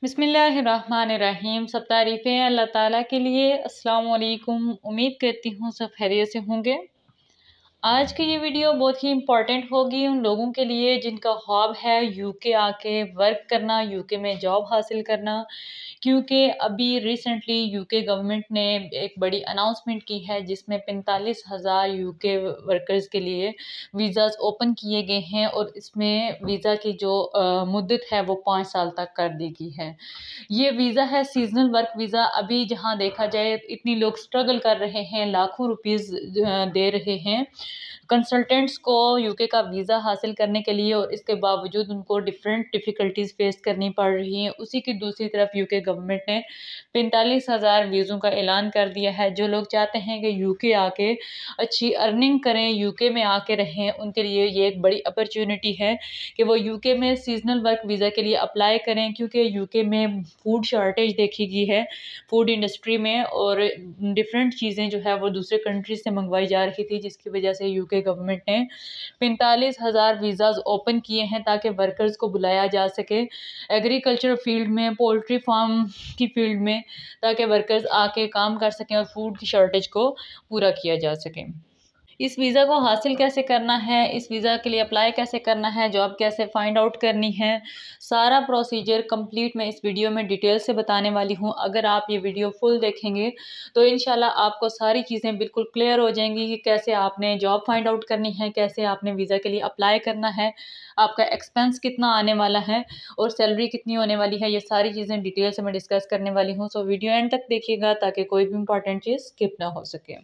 बिस्मिल्लाहिर्रहमानिर्रहीम। सब तारीफ़ें अल्लाह ताला के लिए। अस्सलाम वालेकुम। उम्मीद करती हूँ सब खैरियत से होंगे। आज की ये वीडियो बहुत ही इम्पॉर्टेंट होगी उन लोगों के लिए जिनका ख्वाब है यूके आके वर्क करना, यूके में जॉब हासिल करना। क्योंकि अभी रिसेंटली यूके गवर्नमेंट ने एक बड़ी अनाउंसमेंट की है जिसमें 45,000 यूके वर्कर्स के लिए वीज़ाज़ ओपन किए गए हैं और इसमें वीज़ा की जो मुद्दत है वो 5 साल तक कर दी गई है। ये वीज़ा है सीजनल वर्क वीज़ा। अभी जहाँ देखा जाए इतनी लोग स्ट्रगल कर रहे हैं, लाखों रुपीस दे रहे हैं कंसल्टेंट्स को यूके का वीज़ा हासिल करने के लिए, और इसके बावजूद उनको डिफरेंट डिफ़िकल्टीज़ फेस करनी पड़ रही हैं। उसी की दूसरी तरफ यूके गवर्नमेंट ने 45,000 वीज़ों का ऐलान कर दिया है। जो लोग चाहते हैं कि यूके आके अच्छी अर्निंग करें, यूके में आके रहें, उनके लिए ये एक बड़ी अपॉर्चुनिटी है कि वो यूके में सीजनल वर्क वीज़ा के लिए अप्लाई करें। क्योंकि यूके में फूड शॉर्टेज देखी गई है फूड इंडस्ट्री में, और डिफरेंट चीज़ें जो है वो दूसरे कंट्री से मंगवाई जा रही थी, जिसकी वजह से यूके गवर्नमेंट ने 45,000 वीज़ाज़ ओपन किए हैं ताकि वर्कर्स को बुलाया जा सके एग्रीकल्चर फील्ड में, पोल्ट्री फार्म की फील्ड में, ताकि वर्कर्स आके काम कर सकें और फूड की शॉर्टेज को पूरा किया जा सके। इस वीज़ा को हासिल कैसे करना है, इस वीज़ा के लिए अप्लाई कैसे करना है, जॉब कैसे फाइंड आउट करनी है, सारा प्रोसीजर कंप्लीट मैं इस वीडियो में डिटेल से बताने वाली हूँ। अगर आप ये वीडियो फुल देखेंगे तो इंशाल्लाह आपको सारी चीज़ें बिल्कुल क्लियर हो जाएंगी कि कैसे आपने जॉब फाइंड आउट करनी है, कैसे आपने वीज़ा के लिए अप्लाई करना है, आपका एक्सपेंस कितना आने वाला है और सैलरी कितनी होने वाली है। ये सारी चीज़ें डिटेल से मैं डिस्कस करने वाली हूँ। सो वीडियो एंड तक देखिएगा ताकि कोई भी इंपॉर्टेंट चीज़ स्किप ना हो सके।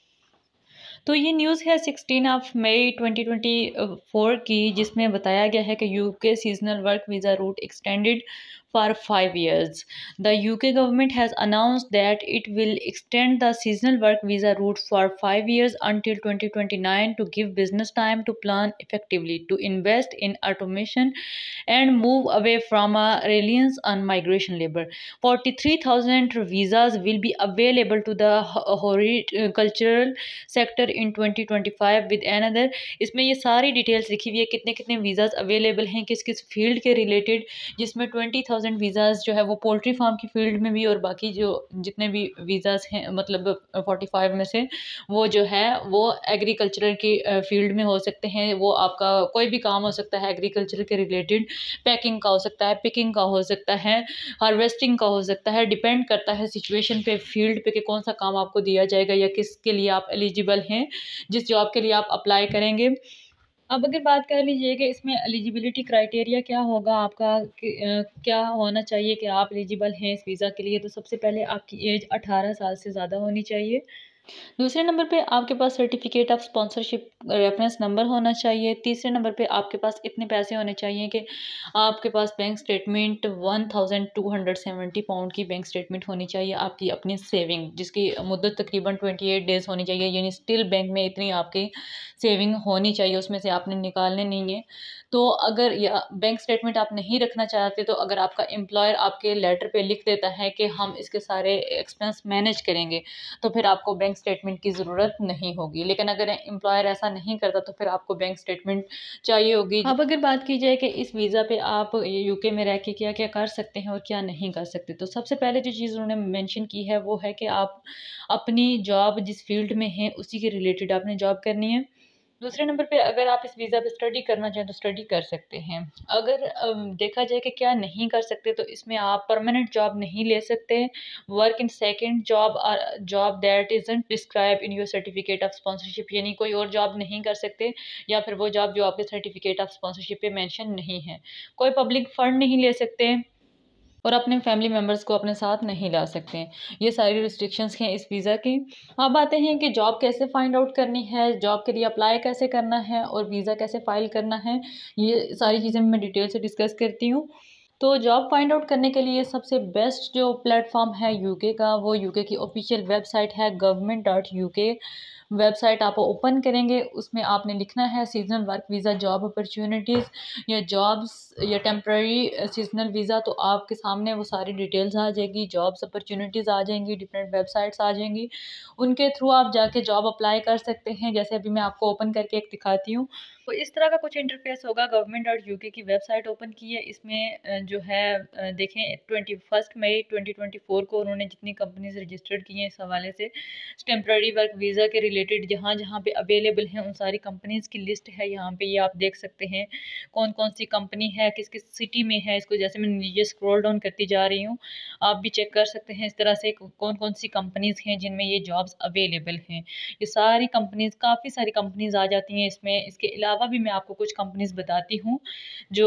तो ये न्यूज़ है 16 मई 2024 की, जिसमें बताया गया है कि UK seasonal work visa route extended for 5 years. The UK government has announced that it will extend the seasonal work visa route for 5 years until 2029 to give business time to plan effectively, to invest in automation and move away from a reliance on migration labor. 43,000 visas will be available to the horticultural sector in 2025 with another। इसमें ये सारी details लिखी हुई है कितने कितने visas available हैं किस किस फील्ड के रिलेटेड, जिसमें 20,000 वीज़ाज़ जो है वो पोल्ट्री फार्म की फील्ड में भी, और बाकी जो जितने भी वीज़ाज़ हैं मतलब 45 में से वो जो है वो एग्रीकल्चरल की फील्ड में हो सकते हैं। वो आपका कोई भी काम हो सकता है एग्रीकल्चर के रिलेटेड, पैकिंग का हो सकता है, पिकिंग का हो सकता है, हार्वेस्टिंग का हो सकता है। डिपेंड करता है सिचुएशन पे, फील्ड पे कि कौन सा काम आपको दिया जाएगा या किसके लिए आप एलिजिबल हैं, जिस जॉब के लिए आप अप्लाई करेंगे। अब अगर बात कर लीजिए कि इसमें एलिजिबिलिटी क्राइटेरिया क्या होगा आपका, क्या होना चाहिए कि आप एलिजिबल हैं इस वीज़ा के लिए, तो सबसे पहले आपकी एज 18 साल से ज़्यादा होनी चाहिए। दूसरे नंबर पे आपके पास certificate of sponsorship reference number होना चाहिए। तीसरे नंबर पे आपके पास इतने पैसे होने चाहिए कि आपके पास बैंक स्टेटमेंट 1270 पाउंड की बैंक स्टेटमेंट होनी चाहिए, आपकी अपनी सेविंग जिसकी मुद्दत तकरीबन 28 डेज़ होनी चाहिए। यानी स्टिल बैंक में इतनी आपकी सेविंग होनी चाहिए, उसमें से आपने निकालने नहीं है। तो अगर या बैंक स्टेटमेंट आप नहीं रखना चाहते, तो अगर आपका एम्प्लॉयर आपके लेटर पे लिख देता है कि हम इसके सारे एक्सपेंस मैनेज करेंगे, तो फिर आपको बैंक स्टेटमेंट की ज़रूरत नहीं होगी। लेकिन अगर एम्प्लॉयर ऐसा नहीं करता तो फिर आपको बैंक स्टेटमेंट चाहिए होगी। अब अगर बात की जाए कि इस वीज़ा पे आप यूके में रह के क्या क्या कर सकते हैं और क्या नहीं कर सकते, तो सबसे पहले जो चीज़ उन्होंने मेंशन की है वो है कि आप अपनी जॉब जिस फील्ड में हैं उसी के रिलेटेड आपने जॉब करनी है। दूसरे नंबर पे अगर आप इस वीज़ा पे स्टडी करना चाहें तो स्टडी कर सकते हैं। अगर देखा जाए कि क्या नहीं कर सकते, तो इसमें आप परमानेंट जॉब नहीं ले सकते, वर्क इन सेकंड जॉब और job that isn't describe in your certificate of sponsorship, यानी कोई और जॉब नहीं कर सकते, या फिर वो जॉब जो आपके सर्टिफिकेट ऑफ स्पॉन्सरशिप पे मेंशन नहीं है। कोई पब्लिक फंड नहीं ले सकते और अपने फैमिली मेम्बर्स को अपने साथ नहीं ला सकते। ये सारी रिस्ट्रिक्शंस हैं इस वीज़ा की। अब आते हैं कि जॉब कैसे फाइंड आउट करनी है, जॉब के लिए अप्लाई कैसे करना है और वीज़ा कैसे फ़ाइल करना है। ये सारी चीज़ें मैं डिटेल से डिस्कस करती हूँ। तो जॉब फाइंड आउट करने के लिए सबसे बेस्ट जो प्लेटफॉर्म है यूके का, वो यूके की ऑफिशियल वेबसाइट है government.uk। वेबसाइट आप ओपन करेंगे, उसमें आपने लिखना है seasonal work visa job opportunities या जॉब्स या टेम्प्रेरी सीजनल वीज़ा। तो आपके सामने वो सारी डिटेल्स आ जाएगी, जॉब्स अपॉर्चुनिटीज़ आ जाएंगी, डिफरेंट वेबसाइट्स आ जाएंगी, उनके थ्रू आप जाके जॉब अप्लाई कर सकते हैं। जैसे अभी मैं आपको ओपन करके एक दिखाती हूँ। तो इस तरह का कुछ इंटरफेस होगा। गवर्नमेंट.uk की वेबसाइट ओपन की है। इसमें जो है देखें 21 मई 2024 को उन्होंने जितनी कंपनीज रजिस्टर्ड की हैं इस हवाले से टेम्प्रेरी वर्क वीज़ा के रिलेटेड जहाँ जहाँ पे अवेलेबल हैं उन सारी कंपनीज़ की लिस्ट है यहाँ पे, ये आप देख सकते हैं कौन कौन सी कंपनी है, किस किस सिटी में है। इसको जैसे मैं नीचे स्क्रॉल डाउन करती जा रही हूँ, आप भी चेक कर सकते हैं इस तरह से कौन कौन सी कंपनीज़ हैं जिनमें ये जॉब्स अवेलेबल हैं। ये सारी कंपनीज़, काफ़ी सारी कंपनीज़ आ जाती हैं इसमें। इसके अलावा भी मैं आपको कुछ कंपनीज़ बताती हूँ जो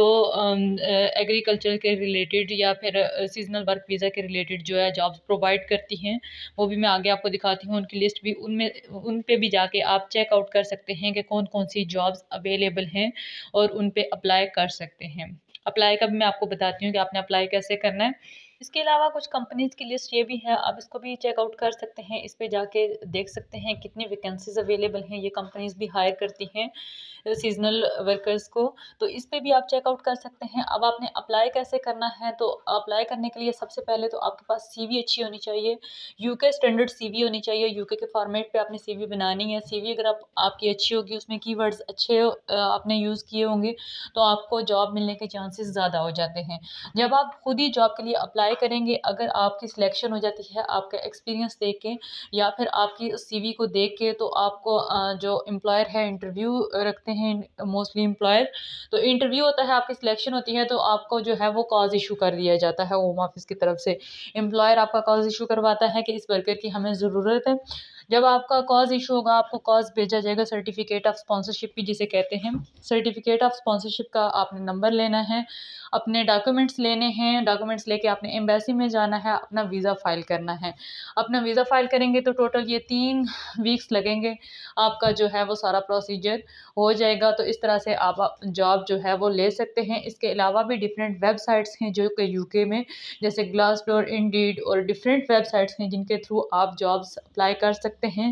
एग्रीकल्चर के रिलेटेड या फिर सीजनल वर्क वीज़ा के रिलेटेड जो है जॉब्स प्रोवाइड करती हैं, वो भी मैं आगे आपको दिखाती हूँ। उनकी लिस्ट भी उन पे भी जाके आप चेकआउट कर सकते हैं कि कौन कौन सी जॉब्स अवेलेबल हैं और उन पे अप्लाई कर सकते हैं। अप्लाई का भी मैं आपको बताती हूँ कि आपने अप्लाई कैसे करना है। इसके अलावा कुछ कंपनीज़ की लिस्ट ये भी है, आप इसको भी चेकआउट कर सकते हैं। इस पे जाके देख सकते हैं कितनी वैकेंसीज अवेलेबल हैं। ये कंपनीज़ भी हायर करती हैं सीजनल वर्कर्स को, तो इस पे भी आप चेकआउट कर सकते हैं। अब आपने अप्लाई कैसे करना है, तो अप्लाई करने के लिए सबसे पहले तो आपके पास सीवी अच्छी होनी चाहिए, यूके स्टैंडर्ड सीवी होनी चाहिए। यूके के फॉर्मेट पे आपने सीवी बनानी है। सीवी अगर आपकी अच्छी होगी, उसमें कीवर्ड्स अच्छे आपने यूज़ किए होंगे, तो आपको जॉब मिलने के चांसेस ज़्यादा हो जाते हैं। जब आप खुद ही जॉब के लिए अप्लाई करेंगे, अगर आपकी सिलेक्शन हो जाती है आपका एक्सपीरियंस देख के या फिर आपकी सीवी को देख के, तो आपको जो एम्प्लॉयर है इंटरव्यू रखते हैं मोस्टली एम्प्लॉयर, तो इंटरव्यू होता है, आपकी सिलेक्शन होती है, तो आपको जो है वो कॉज इशू कर दिया जाता है होम ऑफिस की तरफ से। एम्प्लॉयर आपका कॉज इशू करवाता है कि इस वर्कर की हमें ज़रूरत है। जब आपका कॉज इशू होगा, आपको कॉज भेजा जाएगा, सर्टिफिकेट ऑफ स्पॉन्सरशिप भी जिसे कहते हैं। सर्टिफिकेट ऑफ स्पॉन्सरशिप का आपने नंबर लेना है, अपने डॉक्यूमेंट्स लेने हैं, डॉक्यूमेंट्स लेके आपने एम्बेसी में जाना है, अपना वीज़ा फ़ाइल करना है। अपना वीज़ा फ़ाइल करेंगे तो टोटल ये 3 वीक्स लगेंगे, आपका जो है वो सारा प्रोसीजर हो जाएगा। तो इस तरह से आप जॉब जो है वो ले सकते हैं। इसके अलावा भी डिफरेंट वेबसाइट्स हैं जो कि यूके में, जैसे ग्लासडोर, इंडीड और डिफरेंट वेबसाइट्स हैं जिनके थ्रू आप जॉब्स अप्लाई कर सकते हैं।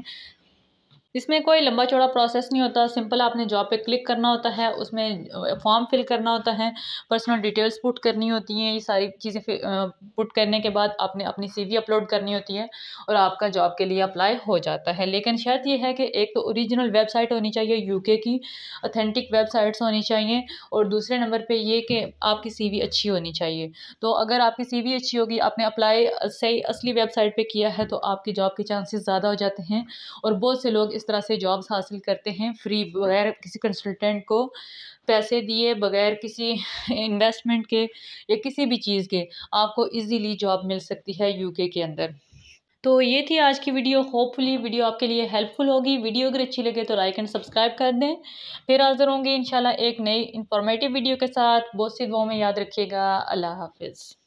इसमें कोई लंबा चौड़ा प्रोसेस नहीं होता, सिंपल आपने जॉब पे क्लिक करना होता है, उसमें फॉर्म फिल करना होता है, पर्सनल डिटेल्स पुट करनी होती हैं। ये सारी चीज़ें पुट करने के बाद आपने अपनी सीवी अपलोड करनी होती है और आपका जॉब के लिए अप्लाई हो जाता है। लेकिन शर्त ये है कि एक तो ओरिजिनल वेबसाइट होनी चाहिए यूके की, ऑथेंटिक वेबसाइट्स होनी चाहिए, और दूसरे नंबर पर ये कि आपकी सीवी अच्छी होनी चाहिए। तो अगर आपकी सीवी अच्छी होगी, आपने अप्लाई सही असली वेबसाइट पर किया है, तो आपकी जॉब के चांसेस ज़्यादा हो जाते हैं। और बहुत से लोग इस तरह से जॉब्स हासिल करते हैं फ्री, बगैर किसी कंसल्टेंट को पैसे दिए, बगैर किसी इन्वेस्टमेंट के या किसी भी चीज़ के, आपको इजीली जॉब मिल सकती है यूके के अंदर। तो ये थी आज की वीडियो। होपफुली वीडियो आपके लिए हेल्पफुल होगी। वीडियो अगर अच्छी लगे तो लाइक एंड सब्सक्राइब कर दें। फिर हाजिर होंगे इंशाल्लाह एक नई इंफॉर्मेटिव वीडियो के साथ। बहुत सी दुआओं में याद रखिएगा। अल्लाह हाफिज़।